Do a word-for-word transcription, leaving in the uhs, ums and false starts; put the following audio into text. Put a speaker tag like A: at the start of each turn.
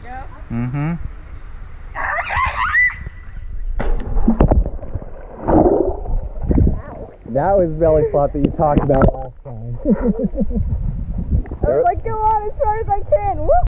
A: Yep.
B: Mm-hmm. That was belly flop that you talked about last time.
A: I was like, go on as far as I can. Woo!